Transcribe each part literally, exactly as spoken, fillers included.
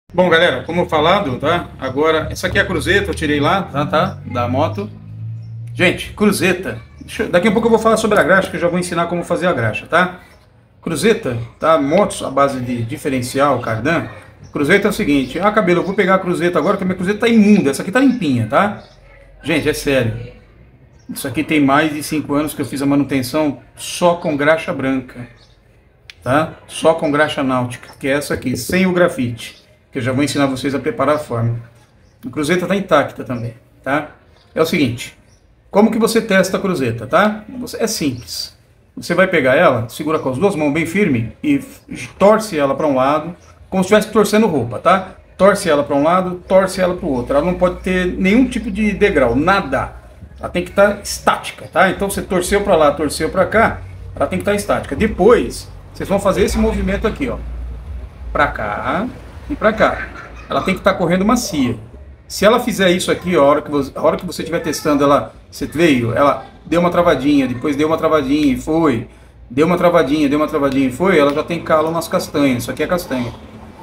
Bom, galera, como falado, tá? Agora, essa aqui é a cruzeta, eu tirei lá, tá? tá? Da moto. Gente, cruzeta. Deixa eu- Daqui a pouco eu vou falar sobre a graxa, que eu já vou ensinar como fazer a graxa, tá? Cruzeta, tá? Motos à base de diferencial, cardan. Cruzeta é o seguinte: ah, cabelo, eu vou pegar a cruzeta agora, que a minha cruzeta tá imunda. Essa aqui tá limpinha, tá? Gente, é sério. Isso aqui tem mais de cinco anos que eu fiz a manutenção só com graxa branca, tá? Só com graxa náutica, que é essa aqui, sem o grafite, que eu já vou ensinar vocês a preparar a forma. A cruzeta está intacta também, tá? É o seguinte, como que você testa a cruzeta, tá? É simples. Você vai pegar ela, segura com as duas mãos bem firme e torce ela para um lado, como se estivesse torcendo roupa, tá? Torce ela para um lado, torce ela para o outro. Ela não pode ter nenhum tipo de degrau, nada. Ela tem que estar estática, tá? Então você torceu para lá, torceu para cá, ela tem que estar estática. Depois, vocês vão fazer esse movimento aqui, ó, para cá e para cá. Ela tem que estar correndo macia. Se ela fizer isso aqui, ó, a hora que você, a hora que você estiver testando, ela, você veio, ela deu uma travadinha, depois deu uma travadinha e foi, deu uma travadinha, deu uma travadinha e foi, ela já tem calo nas castanhas. Isso aqui é castanha.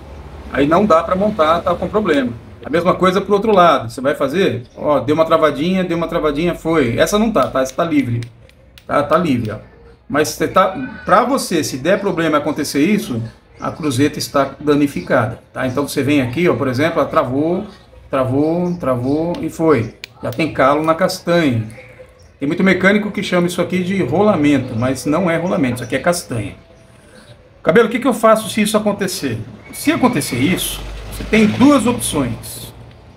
Aí não dá para montar, tá com problema. A mesma coisa pro outro lado. Você vai fazer, ó, deu uma travadinha, deu uma travadinha, foi. Essa não tá, tá? Essa tá livre. Tá, tá livre, ó. Mas você tá, para você, se der problema acontecer isso, a cruzeta está danificada, tá? Então você vem aqui, ó, por exemplo, ela travou, travou, travou e foi. Já tem calo na castanha. Tem muito mecânico que chama isso aqui de rolamento, mas não é rolamento, isso aqui é castanha. Cabelo, o que que eu faço se isso acontecer? Se acontecer isso, você tem duas opções.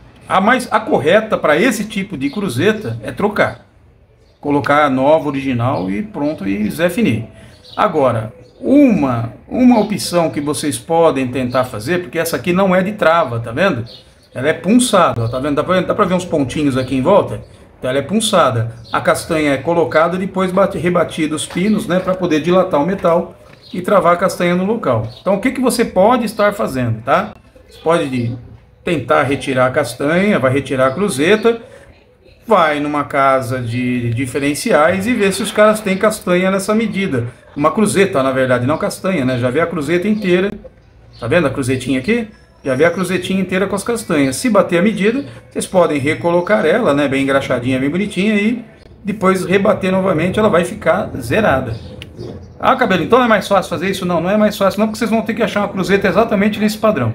A mais, a correta para esse tipo de cruzeta é trocar. Colocar a nova, original e pronto, e Zé Fini. Agora, uma, uma opção que vocês podem tentar fazer, porque essa aqui não é de trava, tá vendo? Ela é punçada, ó, tá vendo? Dá pra, dá pra ver uns pontinhos aqui em volta? Então ela é punçada. A castanha é colocada e depois bate, rebatida os pinos, né, para poder dilatar o metal e travar a castanha no local. Então o que, que você pode estar fazendo, tá? Você pode tentar retirar a castanha, vai retirar a cruzeta, vai numa casa de diferenciais e vê se os caras têm castanha nessa medida. Uma cruzeta, na verdade, não castanha, né? Já vê a cruzeta inteira. Tá vendo a cruzetinha aqui? Já vê a cruzetinha inteira com as castanhas. Se bater a medida, vocês podem recolocar ela, né? Bem engraxadinha, bem bonitinha, e depois rebater novamente, ela vai ficar zerada. Ah, cabelo, então não é mais fácil fazer isso? Não, não é mais fácil não, porque vocês vão ter que achar uma cruzeta exatamente nesse padrão.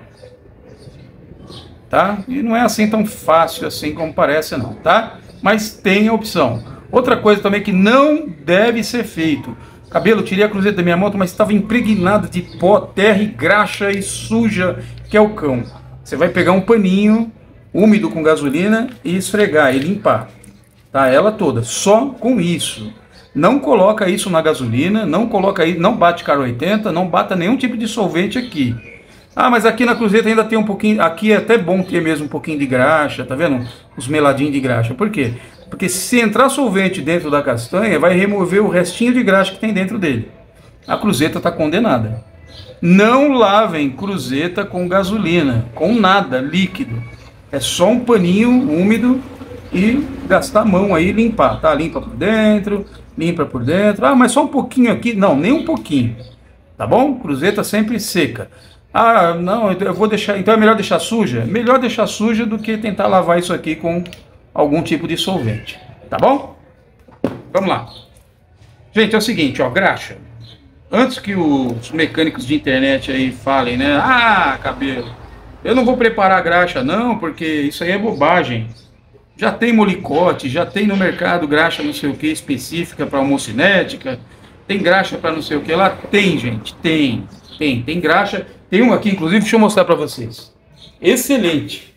Tá? E não é assim tão fácil assim como parece não, tá? Mas tem a opção. Outra coisa também que não deve ser feito. Cabelo, tirei a cruzeta da minha moto, mas estava impregnada de pó, terra e graxa e suja, que é o cão. Você vai pegar um paninho úmido com gasolina e esfregar e limpar, tá? Ela toda, só com isso. Não coloca isso na gasolina, não coloca aí, não bate caro oitenta, não bata nenhum tipo de solvente aqui. Ah, mas aqui na cruzeta ainda tem um pouquinho, aqui é até bom ter mesmo um pouquinho de graxa, tá vendo? Os meladinhos de graxa. Por quê? Porque se entrar solvente dentro da castanha, vai remover o restinho de graxa que tem dentro dele. A cruzeta está condenada. Não lavem cruzeta com gasolina, com nada, líquido. É só um paninho úmido e gastar a mão aí e limpar, tá? Limpa por dentro, limpa por dentro. Ah, mas só um pouquinho aqui? Não, nem um pouquinho. Tá bom? Cruzeta sempre seca. Ah, não, eu vou deixar, então é melhor deixar suja? Melhor deixar suja do que tentar lavar isso aqui com algum tipo de solvente, tá bom? Vamos lá. Gente, é o seguinte, ó, graxa. Antes que os mecânicos de internet aí falem, né? Ah, cabelo, eu não vou preparar graxa não, porque isso aí é bobagem. Já tem molicote, já tem no mercado graxa não sei o que específica para homocinética, tem graxa para não sei o que lá, tem, gente, tem, tem, tem graxa. Tem um aqui, inclusive, deixa eu mostrar para vocês. Excelente.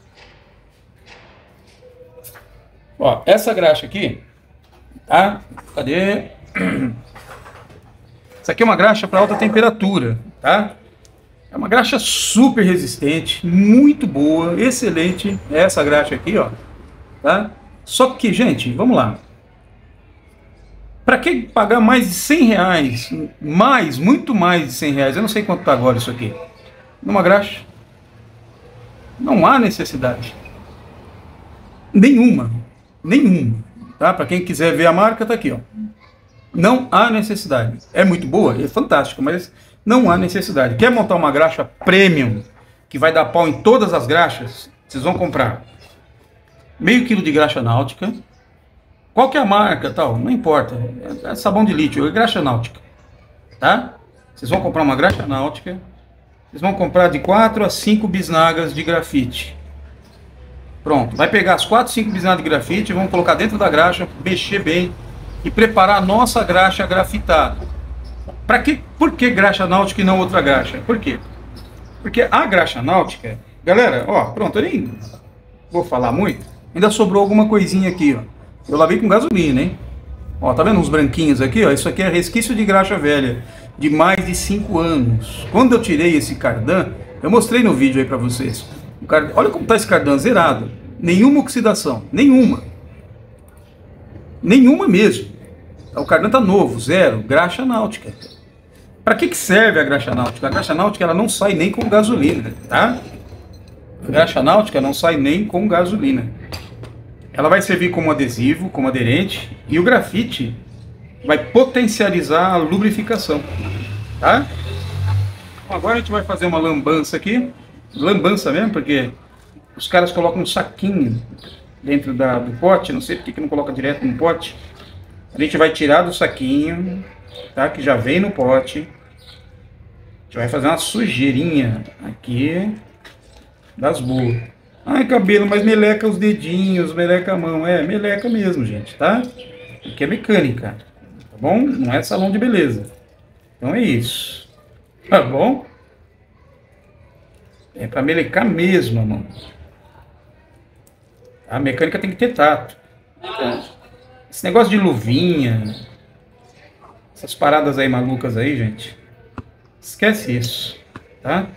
Ó, essa graxa aqui, tá? Cadê? Essa aqui é uma graxa para alta temperatura, tá? É uma graxa super resistente, muito boa, excelente. É essa graxa aqui, ó, tá? Só que, gente, vamos lá. Para que pagar mais de cem reais? Mais, muito mais de cem reais. Eu não sei quanto está agora isso aqui. Numa graxa. Não há necessidade. Nenhuma. Nenhuma. Tá? Para quem quiser ver a marca, está aqui, ó. Não há necessidade. É muito boa? É fantástico, mas não há necessidade. Quer montar uma graxa premium, que vai dar pau em todas as graxas, vocês vão comprar meio quilo de graxa náutica. Qual que é a marca, tal? Não importa. É sabão de lítio, é graxa náutica, tá? Vocês vão comprar uma graxa náutica. Vocês vão comprar de quatro a cinco bisnagas de grafite. Pronto, vai pegar as quatro, cinco bisnagas de grafite, vamos colocar dentro da graxa, mexer bem e preparar a nossa graxa grafitada. Para que, por que graxa náutica e não outra graxa? Por quê? Porque a graxa náutica, galera, ó, pronto, eu nem vou falar muito. Ainda sobrou alguma coisinha aqui, ó. Eu lavei com gasolina, hein? Ó, tá vendo uns branquinhos aqui, ó? Isso aqui é resquício de graxa velha, de mais de cinco anos. Quando eu tirei esse cardan, eu mostrei no vídeo aí pra vocês. O card... Olha como tá esse cardan zerado. Nenhuma oxidação, nenhuma. Nenhuma mesmo. O cardan tá novo, zero, graxa náutica. Para que que serve a graxa náutica? A graxa náutica ela não sai nem com gasolina, tá? A graxa náutica não sai nem com gasolina. Ela vai servir como adesivo, como aderente, e o grafite vai potencializar a lubrificação, tá? Bom, agora a gente vai fazer uma lambança aqui, lambança mesmo, porque os caras colocam um saquinho dentro da, do pote, não sei porque que não coloca direto no pote. A gente vai tirar do saquinho, tá? Que já vem no pote. A gente vai fazer uma sujeirinha aqui das boas. Ai, cabelo, mas meleca os dedinhos, meleca a mão. É, meleca mesmo, gente, tá? Porque é mecânica, tá bom? Não é salão de beleza. Então é isso, tá bom? É pra melecar mesmo, mano. A mecânica tem que ter tato. Esse negócio de luvinha, essas paradas aí malucas aí, gente, esquece isso, tá?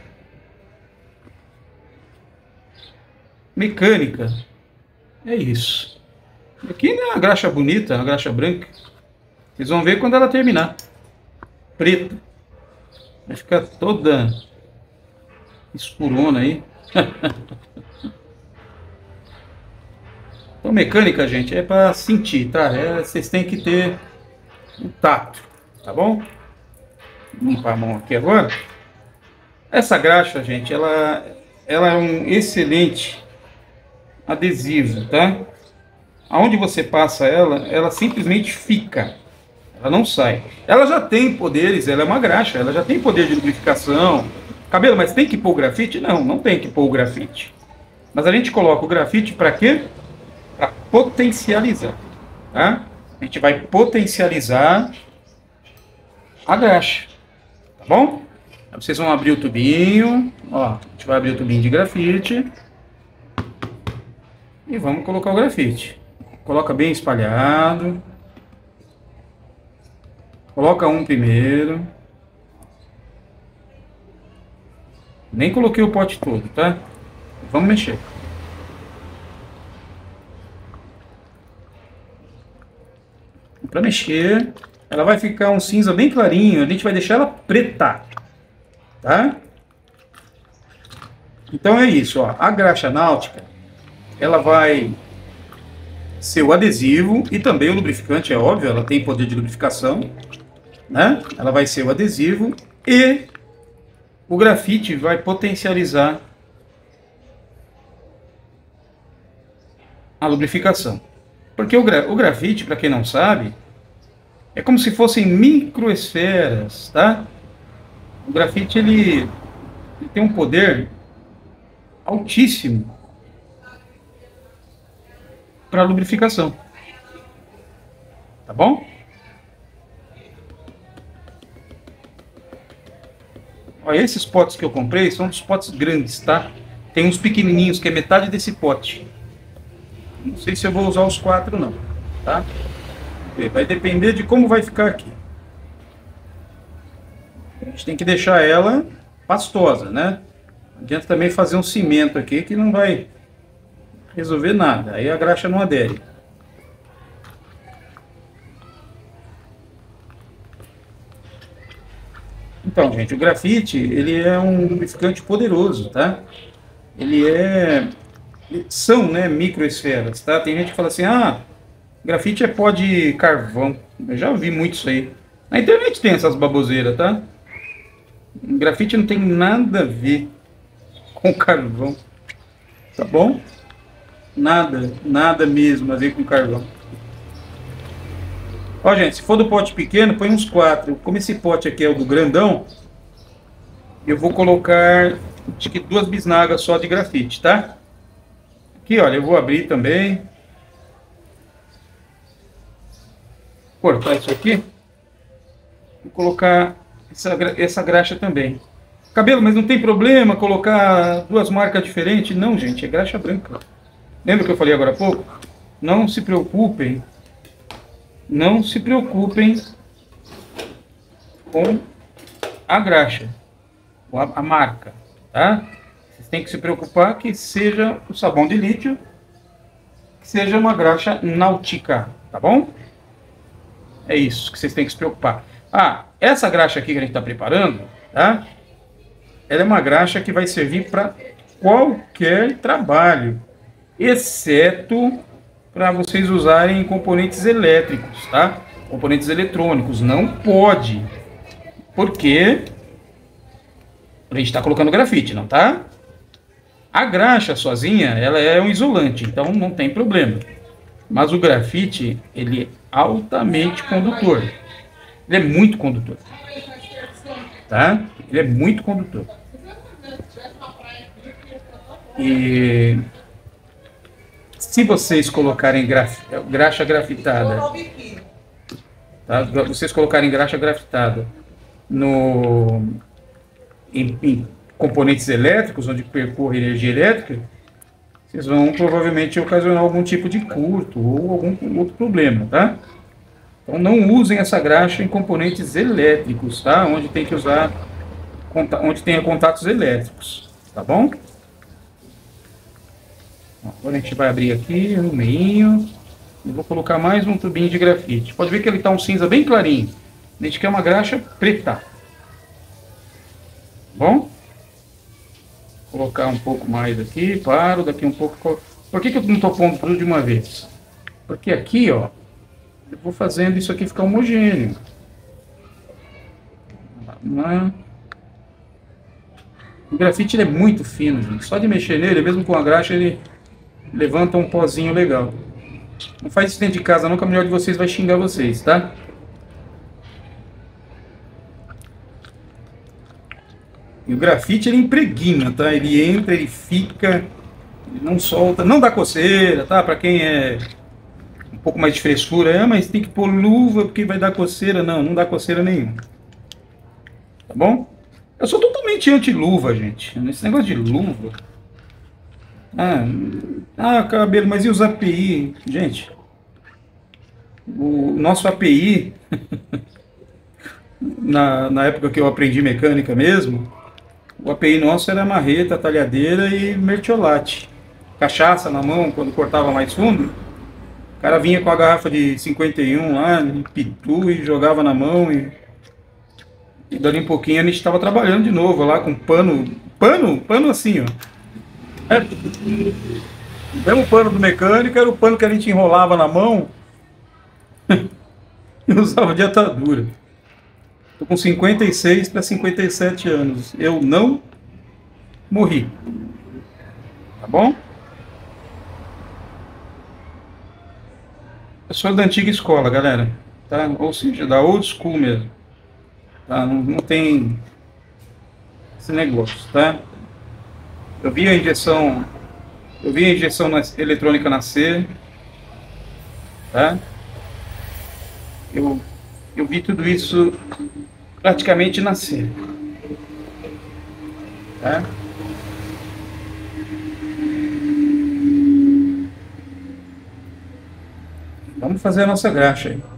Mecânica, é isso. Aqui é uma graxa bonita, uma graxa branca. Vocês vão ver quando ela terminar. Preta. Vai ficar toda escurona aí. Então, mecânica, gente, é para sentir, tá? É, vocês têm que ter um tato, tá bom? Vou limpar a mão aqui agora. Essa graxa, gente, ela, ela é um excelente adesivo, tá? Aonde você passa ela, ela simplesmente fica. Ela não sai. Ela já tem poderes, ela é uma graxa, ela já tem poder de lubrificação. Cabelo, mas tem que pôr o grafite? Não, não tem que pôr o grafite. Mas a gente coloca o grafite para quê? Para potencializar, tá? A gente vai potencializar a graxa, tá bom? Aí vocês vão abrir o tubinho, ó, a gente vai abrir o tubinho de grafite e vamos colocar o grafite. Coloca bem espalhado. Coloca um primeiro. Nem coloquei o pote todo, tá? Vamos mexer. Para mexer, ela vai ficar um cinza bem clarinho. A gente vai deixar ela preta, tá? Então é isso, ó. A graxa náutica, ela vai ser o adesivo e também o lubrificante, é óbvio. Ela tem poder de lubrificação, né? Ela vai ser o adesivo e o grafite vai potencializar a lubrificação. Porque o, gra o grafite, para quem não sabe, é como se fossem microesferas, tá? O grafite, ele, ele tem um poder altíssimo para lubrificação, tá bom? Olha, esses potes que eu comprei são dos potes grandes, tá? Tem uns pequenininhos que é metade desse pote. Não sei se eu vou usar os quatro não, tá? Vai depender de como vai ficar aqui. A gente tem que deixar ela pastosa, né? Não adianta também fazer um cimento aqui que não vai resolver nada. Aí a graxa não adere. Então, gente, o grafite, ele é um lubrificante poderoso, tá? Ele é... São, né, microesferas, tá? Tem gente que fala assim, ah, grafite é pó de carvão. Eu já ouvi muito isso aí. Na internet tem essas baboseiras, tá? Grafite não tem nada a ver com carvão. Tá bom? Nada, nada mesmo a ver com carvão. Ó, gente, se for do pote pequeno, põe uns quatro. Como esse pote aqui é o do grandão, eu vou colocar, acho que duas bisnagas só de grafite, tá? Aqui, olha, eu vou abrir também. Cortar isso aqui. Vou colocar essa, essa graxa também. Cabelo, mas não tem problema colocar duas marcas diferentes? Não, gente, é graxa branca. Lembra que eu falei agora há pouco? Não se preocupem. Não se preocupem com a graxa, com a, a marca, tá? Vocês têm que se preocupar que seja o sabão de lítio, que seja uma graxa náutica, tá bom? É isso que vocês têm que se preocupar. Ah, essa graxa aqui que a gente está preparando, tá? Ela é uma graxa que vai servir para qualquer trabalho, exceto para vocês usarem componentes elétricos, tá? Componentes eletrônicos, não pode, porque a gente está colocando grafite, não tá? A graxa sozinha, ela é um isolante, então não tem problema. Mas o grafite, ele é altamente condutor. Ele é muito condutor, tá? Ele é muito condutor. E se vocês colocarem graf... graxa grafitada, tá? Vocês colocarem graxa grafitada no... em, em componentes elétricos, onde percorre energia elétrica, vocês vão provavelmente ocasionar algum tipo de curto ou algum outro problema, tá? Então não usem essa graxa em componentes elétricos, tá? Onde tem que usar, onde tenha contatos elétricos, tá bom? Agora a gente vai abrir aqui no meio e vou colocar mais um tubinho de grafite. Pode ver que ele está um cinza bem clarinho. A gente quer uma graxa preta. Tá bom? Vou colocar um pouco mais aqui, paro, daqui um pouco. Por que, que eu não estou pondo tudo de uma vez? Porque aqui, ó, eu vou fazendo isso aqui ficar homogêneo. Vamos lá. O grafite ele é muito fino, gente. Só de mexer nele, mesmo com a graxa, ele levanta um pozinho legal. Não faz isso dentro de casa não, que a mulher de vocês vai xingar vocês, tá? E o grafite ele impregna, tá? Ele entra, ele fica, ele não solta, não dá coceira, tá? Pra quem é um pouco mais de frescura, é, mas tem que pôr luva porque vai dar coceira. Não, não dá coceira nenhuma. Tá bom? Eu sou totalmente anti-luva, gente. Esse negócio de luva. Ah, ah, cabelo, mas e os A P I? Gente, o nosso A P I, na, na época que eu aprendi mecânica mesmo, o A P I nosso era marreta, talhadeira e mertiolate. Cachaça na mão, quando cortava mais fundo, o cara vinha com a garrafa de cinquenta e um lá, de pitu, e jogava na mão e... E dali um pouquinho a gente estava trabalhando de novo lá com pano, pano, pano assim, ó. É, o mesmo pano do mecânico era o pano que a gente enrolava na mão e usava de atadura. Estou com cinquenta e seis para cinquenta e sete anos. Eu não morri. Tá bom? Eu sou da antiga escola, galera. Tá? Ou seja, da old school mesmo. Tá? Não, não tem esse negócio, tá? Eu vi a injeção, eu vi a injeção na, eletrônica nascer, tá? Eu, eu vi tudo isso praticamente nascer, tá? Vamos fazer a nossa graxa aí.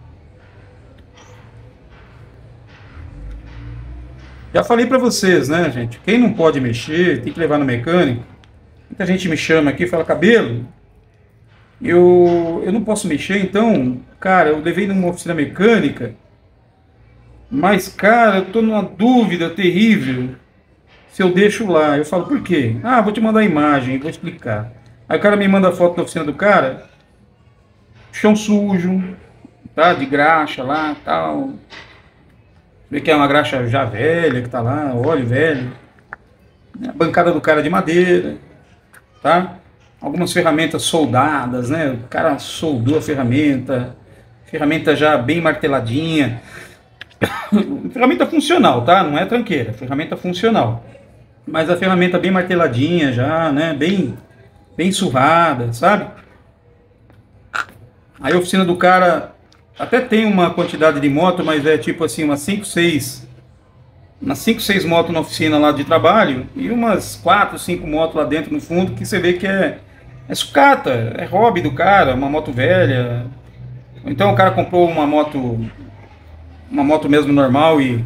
Já falei para vocês, né, gente? Quem não pode mexer, tem que levar no mecânico. Muita gente me chama aqui e fala, cabelo, eu, eu não posso mexer, então, cara, eu levei numa oficina mecânica, mas, cara, eu tô numa dúvida terrível se eu deixo lá. Eu falo, por quê? Ah, vou te mandar a imagem, vou explicar. Aí o cara me manda a foto da oficina do cara, chão sujo, tá, de graxa lá, tal... Vê que é uma graxa já velha, que tá lá, óleo velho. A bancada do cara de madeira, tá? Algumas ferramentas soldadas, né? O cara soldou a ferramenta, ferramenta já bem marteladinha. Ferramenta funcional, tá? Não é tranqueira, ferramenta funcional. Mas a ferramenta bem marteladinha já, né? Bem, bem surrada, sabe? Aí a oficina do cara até tem uma quantidade de moto, mas é tipo assim, umas cinco, seis, umas cinco, seis motos na oficina lá de trabalho e umas quatro, cinco motos lá dentro no fundo que você vê que é, é sucata, é hobby do cara, uma moto velha. Então o cara comprou uma moto, uma moto mesmo normal e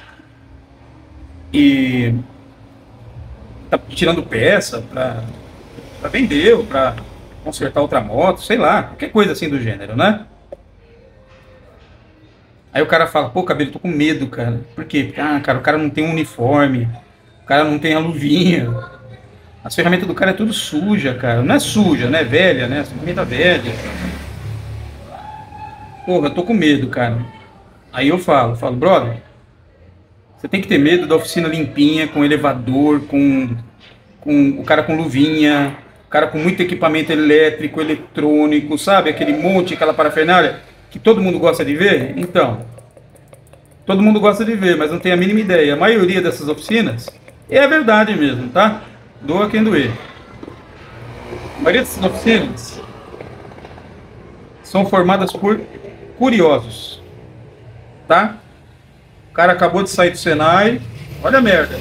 e tá tirando peça para vender ou para consertar outra moto, sei lá, qualquer coisa assim do gênero, né? Aí o cara fala, pô, Cabelo, tô com medo, cara. Por quê? Porque, ah, cara, o cara não tem um uniforme, o cara não tem a luvinha. As ferramentas do cara é tudo suja, cara. Não é suja, né? Velha, né? As ferramentas velhas. Porra, eu tô com medo, cara. Aí eu falo, falo, brother, você tem que ter medo da oficina limpinha, com elevador, com, com o cara com luvinha, o cara com muito equipamento elétrico, eletrônico, sabe? Aquele monte, aquela parafernália que todo mundo gosta de ver. Então, todo mundo gosta de ver, mas não tem a mínima ideia. A maioria dessas oficinas é a verdade mesmo, tá? Doa quem doer. A maioria dessas oficinas são formadas por curiosos, tá? O cara acabou de sair do Senai, olha a merda.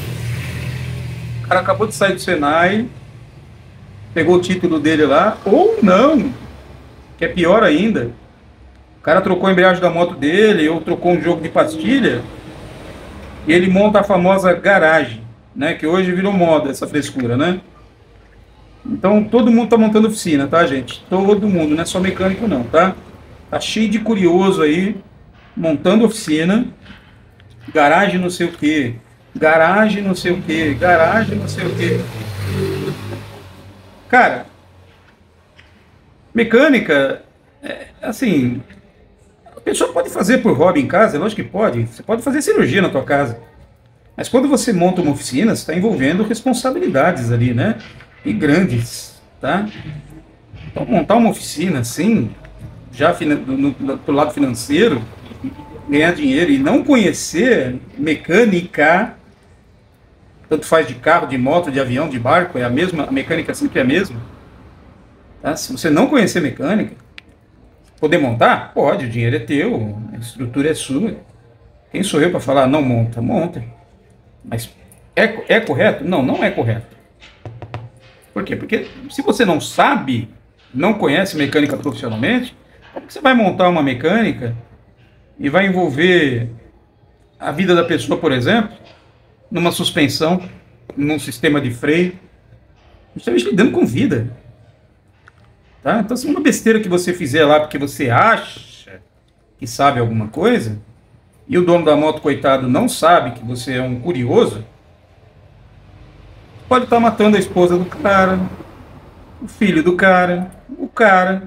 O cara acabou de sair do Senai, pegou o título dele lá, ou não, que é pior ainda. O cara trocou a embreagem da moto dele, ou trocou um jogo de pastilha, e ele monta a famosa garagem, né? Que hoje virou moda essa frescura, né? Então todo mundo tá montando oficina, tá, gente? Todo mundo, não é só mecânico não, tá? Tá cheio de curioso aí, montando oficina, garagem não sei o que, garagem não sei o que, garagem não sei o que. Cara, mecânica, é, assim, a pessoa pode fazer por hobby em casa, lógico que pode, você pode fazer cirurgia na tua casa. Mas quando você monta uma oficina, você está envolvendo responsabilidades ali, né? E grandes, tá? Então montar uma oficina assim, já no, no, do lado financeiro, ganhar dinheiro e não conhecer mecânica, tanto faz de carro, de moto, de avião, de barco, é a mesma, a mecânica sempre é a mesma. Tá? Se você não conhecer mecânica, poder montar? Pode, o dinheiro é teu, a estrutura é sua. Quem sou eu para falar não monta? Monta. Mas é, é correto? Não, não é correto. Por quê? Porque se você não sabe, não conhece mecânica profissionalmente, como que você vai montar uma mecânica e vai envolver a vida da pessoa, por exemplo, numa suspensão, num sistema de freio? Você está lidando com vida. Tá? Então, se uma besteira que você fizer lá porque você acha que sabe alguma coisa, e o dono da moto, coitado, não sabe que você é um curioso, pode estar matando a esposa do cara, o filho do cara, o cara.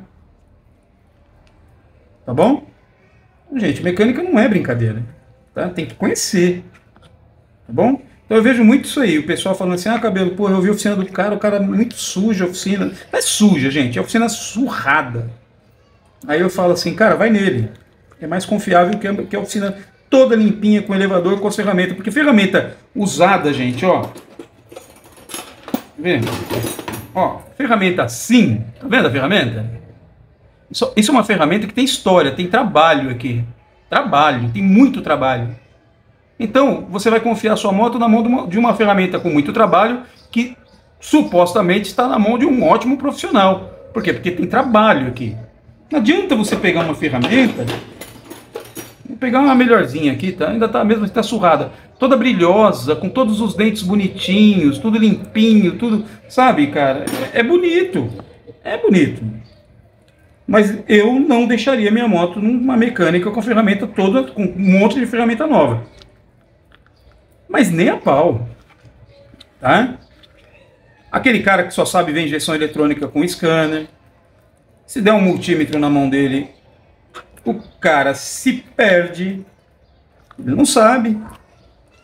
Tá bom? Gente, mecânica não é brincadeira. Tá? Tem que conhecer. Tá bom? Então eu vejo muito isso aí, o pessoal falando assim, ah, Cabelo, porra, eu vi a oficina do cara, o cara é muito sujo a oficina. Não é suja, gente, é oficina surrada. Aí eu falo assim, cara, vai nele. É mais confiável que a, que a oficina toda limpinha, com elevador, com as ferramentas. Porque ferramenta usada, gente, ó. Tá vendo? Ó, ferramenta assim, tá vendo a ferramenta? Isso, isso é uma ferramenta que tem história, tem trabalho aqui. Trabalho, tem muito trabalho. Então, você vai confiar sua moto na mão de uma, de uma ferramenta com muito trabalho que supostamente está na mão de um ótimo profissional. Por quê? Porque tem trabalho aqui. Não adianta você pegar uma ferramenta, vou pegar uma melhorzinha aqui, tá? Ainda tá mesmo, está surrada, toda brilhosa, com todos os dentes bonitinhos, tudo limpinho, tudo, sabe, cara? É, é bonito, é bonito. Mas eu não deixaria minha moto numa mecânica com ferramenta toda, com um monte de ferramenta nova. Mas nem a pau, tá? Aquele cara que só sabe ver injeção eletrônica com scanner, se der um multímetro na mão dele, o cara se perde, ele não sabe,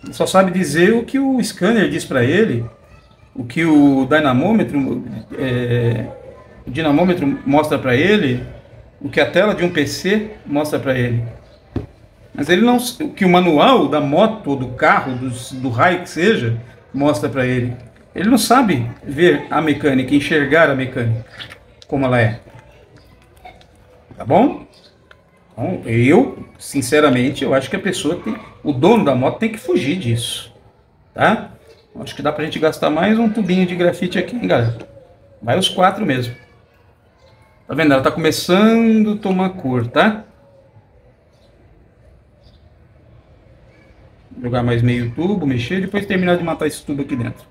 Ele só sabe dizer o que o scanner diz para ele, o que o dinamômetro, é, o dinamômetro mostra para ele, o que a tela de um P C mostra para ele. Mas ele não, o que o manual da moto, ou do carro, do, do raio que seja, mostra para ele. Ele não sabe ver a mecânica, enxergar a mecânica como ela é. Tá bom? Então, eu, sinceramente, eu acho que a pessoa tem, o dono da moto tem que fugir disso. Tá? Acho que dá pra gente gastar mais um tubinho de grafite aqui, hein, galera? Vai os quatro mesmo. Tá vendo? Ela tá começando a tomar cor, tá? Jogar mais meio tubo, mexer, depois terminar de matar esse tubo aqui dentro.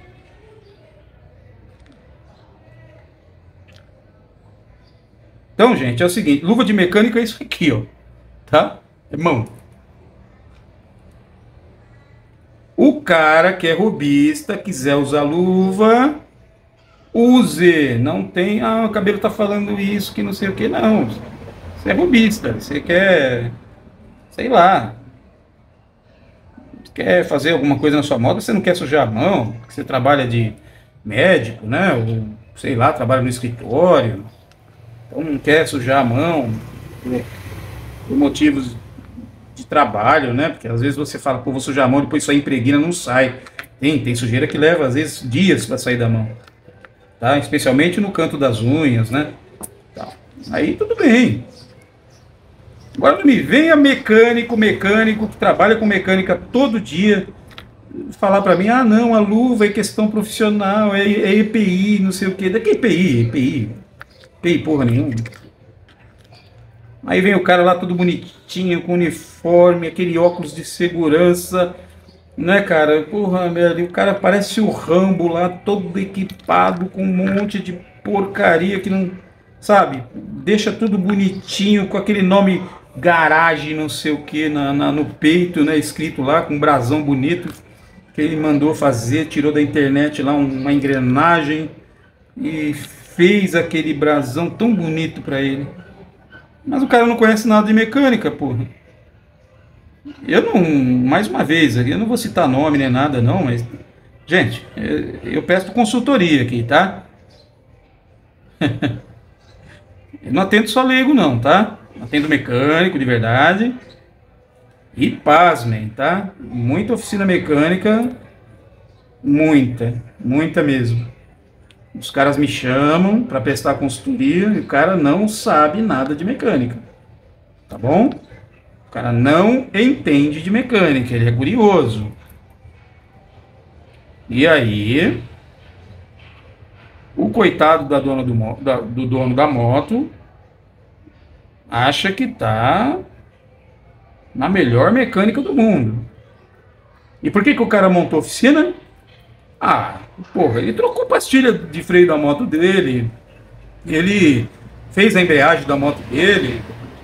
Então, gente, é o seguinte, luva de mecânica é isso aqui, ó. Tá? É mão. O cara que é robista, quiser usar luva, use. Não tem, ah, o cabelo tá falando isso, que não sei o que, não. Você é robista, você quer, sei lá, quer fazer alguma coisa na sua moda, você não quer sujar a mão, você trabalha de médico, né? Ou, sei lá, trabalha no escritório, então não quer sujar a mão por, por motivos de trabalho, né? Porque às vezes você fala, pô, vou sujar a mão, depois isso aí impregna, não sai. Tem, tem sujeira que leva, às vezes, dias para sair da mão, tá? Especialmente no canto das unhas, né? Tá. Aí tudo bem. Agora não me venha mecânico, mecânico, que trabalha com mecânica todo dia, falar para mim, ah não, a luva é questão profissional, é, é E P I, não sei o que. Daqui é E P I, E P I, E P I porra nenhuma. Aí vem o cara lá todo bonitinho, com uniforme, aquele óculos de segurança, né, cara? Porra, velho, o cara parece o Rambo lá, todo equipado, com um monte de porcaria que não, sabe? Deixa tudo bonitinho, com aquele nome garagem, não sei o que, na, na, no peito, né? Escrito lá, com um brasão bonito, que ele mandou fazer, tirou da internet lá uma engrenagem e fez aquele brasão tão bonito pra ele. Mas o cara não conhece nada de mecânica, porra. Eu não, mais uma vez, eu não vou citar nome nem nada não, mas, gente, eu peço consultoria aqui, tá? Eu não atendo só leigo não, tá? Atendo mecânico de verdade. E pasmem, tá? Muita oficina mecânica, muita, muita mesmo. Os caras me chamam para prestar consultoria e o cara não sabe nada de mecânica, tá bom? O cara não entende de mecânica, ele é curioso. E aí, o coitado da dona do, da, do dono da moto acha que tá na melhor mecânica do mundo. E por que que o cara montou a oficina? Ah, porra, ele trocou pastilha de freio da moto dele, ele fez a embreagem da moto dele,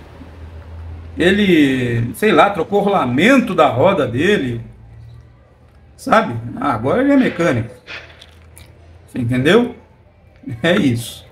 ele, sei lá, trocou o rolamento da roda dele, sabe? Ah, agora ele é mecânico. Você entendeu? É isso.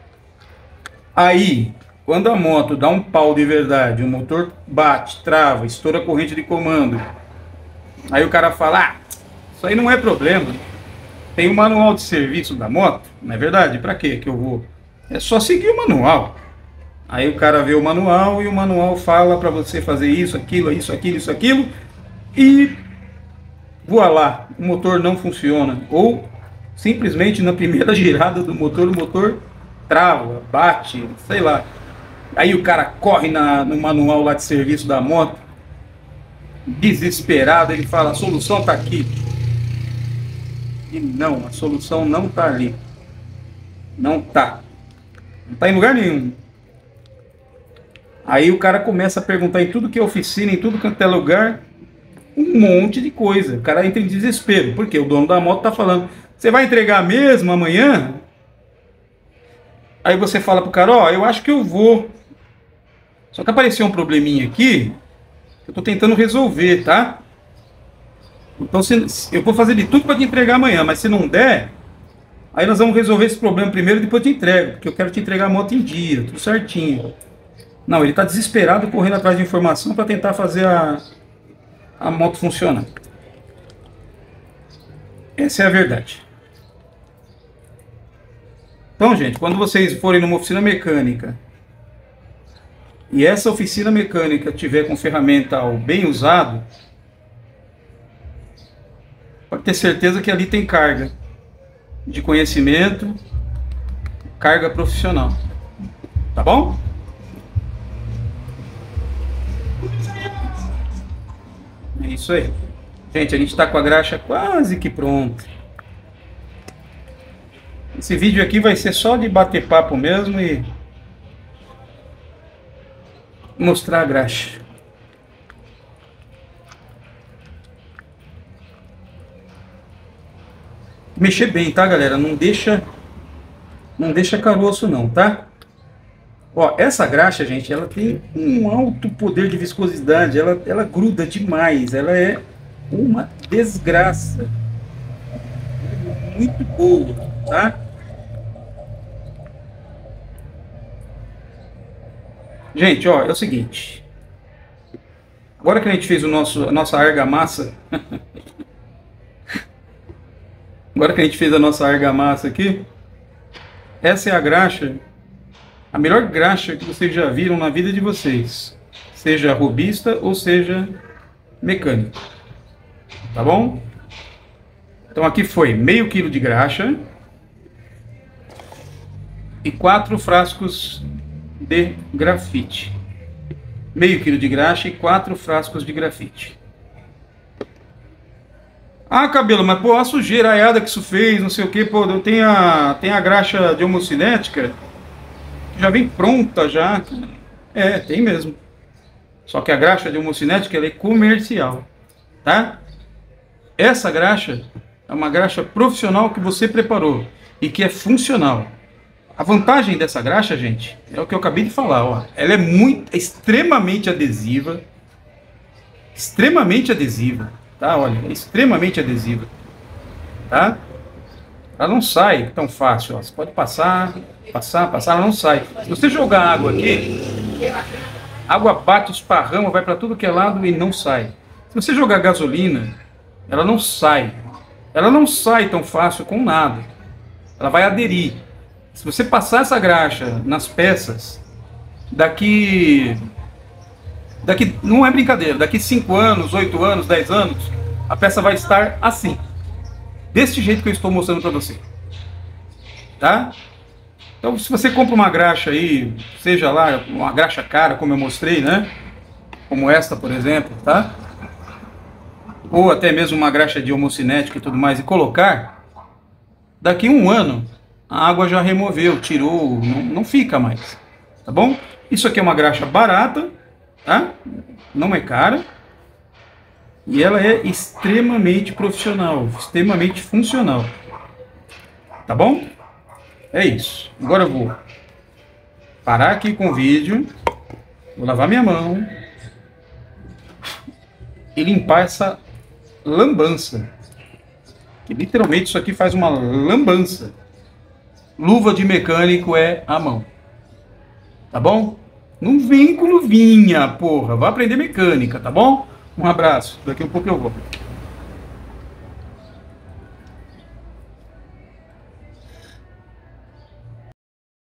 Aí, quando a moto dá um pau de verdade, o motor bate, trava, estoura a corrente de comando, aí o cara fala, ah, isso aí não é problema. Tem o manual de serviço da moto, não é verdade? Pra quê que eu vou? É só seguir o manual. Aí o cara vê o manual e o manual fala pra você fazer isso, aquilo, isso, aquilo, isso, aquilo. E voa lá, o motor não funciona. Ou simplesmente na primeira girada do motor, o motor trava, bate, sei lá. Aí o cara corre na, no manual lá de serviço da moto, desesperado, ele fala, a solução tá aqui. E não, a solução não tá ali. Não tá. Não tá em lugar nenhum. Aí o cara começa a perguntar em tudo que é oficina, em tudo quanto é lugar, um monte de coisa. O cara entra em desespero, porque o dono da moto tá falando, você vai entregar mesmo amanhã? Aí você fala pro cara, ó, oh, eu acho que eu vou. Só que apareceu um probleminha aqui, que eu tô tentando resolver, tá? Então se, eu vou fazer de tudo para te entregar amanhã, mas se não der, aí nós vamos resolver esse problema primeiro e depois eu te entrego, porque eu quero te entregar a moto em dia, tudo certinho. Não, ele está desesperado correndo atrás de informação para tentar fazer a, a moto funcionar. Essa é a verdade. Então, gente, quando vocês forem numa oficina mecânica e essa oficina mecânica tiver com ferramental bem usado, pode ter certeza que ali tem carga de conhecimento, carga profissional. Tá bom? É isso aí. Gente, a gente está com a graxa quase que pronta. Esse vídeo aqui vai ser só de bater papo mesmo e mostrar a graxa. Mexer bem, tá, galera? Não deixa, não deixa caroço não, tá? Ó, essa graxa, gente, ela tem um alto poder de viscosidade, ela, ela gruda demais, ela é uma desgraça. Muito boa, tá? Gente, ó, é o seguinte. Agora que a gente fez o nosso, a nossa argamassa, agora que a gente fez a nossa argamassa aqui, essa é a graxa, a melhor graxa que vocês já viram na vida de vocês, seja robista ou seja mecânico, tá bom? Então aqui foi meio quilo de graxa e quatro frascos de grafite. Meio quilo de graxa e quatro frascos de grafite. Ah, cabelo, mas pô, a sujeira, a aiada que isso fez, não sei o que, pô, tem a, tem a graxa de homocinética, já vem pronta já. É, tem mesmo. Só que a graxa de homocinética, ela é comercial, tá? Essa graxa é uma graxa profissional que você preparou e que é funcional. A vantagem dessa graxa, gente, é o que eu acabei de falar, ó. Ela é muito, é extremamente adesiva, extremamente adesiva, tá? Olha, é extremamente adesiva, tá? Ela não sai tão fácil, ó. Você pode passar, passar, passar, ela não sai. Se você jogar água aqui, a água bate, esparrama, vai para tudo que é lado e não sai. Se você jogar gasolina, ela não sai. Ela não sai tão fácil com nada. Ela vai aderir. Se você passar essa graxa nas peças, daqui, daqui não é brincadeira, daqui cinco anos, oito anos, dez anos, a peça vai estar assim, desse jeito que eu estou mostrando para você, tá? Então, se você compra uma graxa aí, seja lá uma graxa cara, como eu mostrei, né? Como esta, por exemplo, tá? Ou até mesmo uma graxa de homocinética e tudo mais, e colocar, daqui um ano a água já removeu, tirou, não, não fica mais, tá bom? Isso aqui é uma graxa barata, tá? Não é cara. E ela é extremamente profissional, extremamente funcional. Tá bom? É isso. Agora eu vou parar aqui com o vídeo, vou lavar minha mão e limpar essa lambança. Que literalmente isso aqui faz uma lambança. Luva de mecânico é a mão. Tá bom? Não vem com luvinha, porra. Vai aprender mecânica, tá bom? Um abraço. Daqui a pouco eu vou.